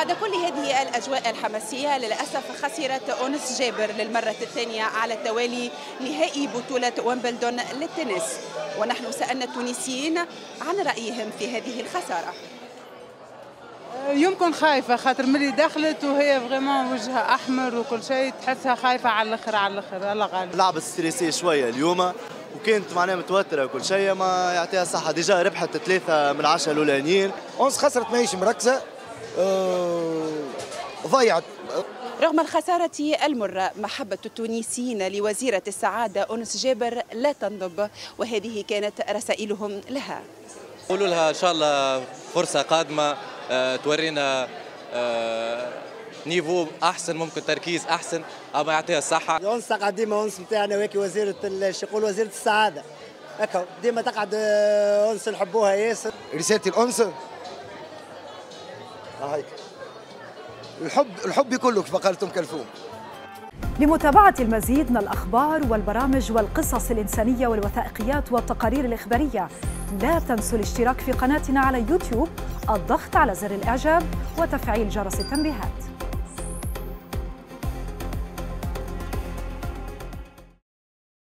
بعد كل هذه الأجواء الحماسية للأسف خسرت أونس جابر للمرة الثانية على التوالي نهائي بطولة ويمبلدون للتنس، ونحن سألنا التونسيين عن رأيهم في هذه الخسارة. يمكن خايفة خاطر ملي دخلت وهي فريمون وجهها أحمر وكل شيء، تحسها خايفة على الآخر على الآخر. الله غالب. لعبة ستريسي شوية اليوم وكانت معناها متوترة وكل شيء، ما يعطيها صحة. ديجا ربحت 3 من 10 الأولانيين. أونس خسرت ماهيش مركزة، ضيعت. رغم الخسارة المرة، محبة التونسيين لوزيرة السعادة أونس جابر لا تنضب، وهذه كانت رسائلهم لها. قولوا لها إن شاء الله فرصة قادمة تورينا نيفو أحسن، ممكن تركيز أحسن، أما يعطيها الصحة. أونس تقعد ديما، أونس نتاعنا وهيك وزيرة يقول وزيرة السعادة، هكا ديما تقعد أونس نحبوها ياسر. رسالتي الأونس هيك الحب كله كيف قالت أم كلثوم. لمتابعة المزيد من الأخبار والبرامج والقصص الإنسانية والوثائقيات والتقارير الإخبارية، لا تنسوا الاشتراك في قناتنا على يوتيوب، الضغط على زر الإعجاب وتفعيل جرس التنبيهات.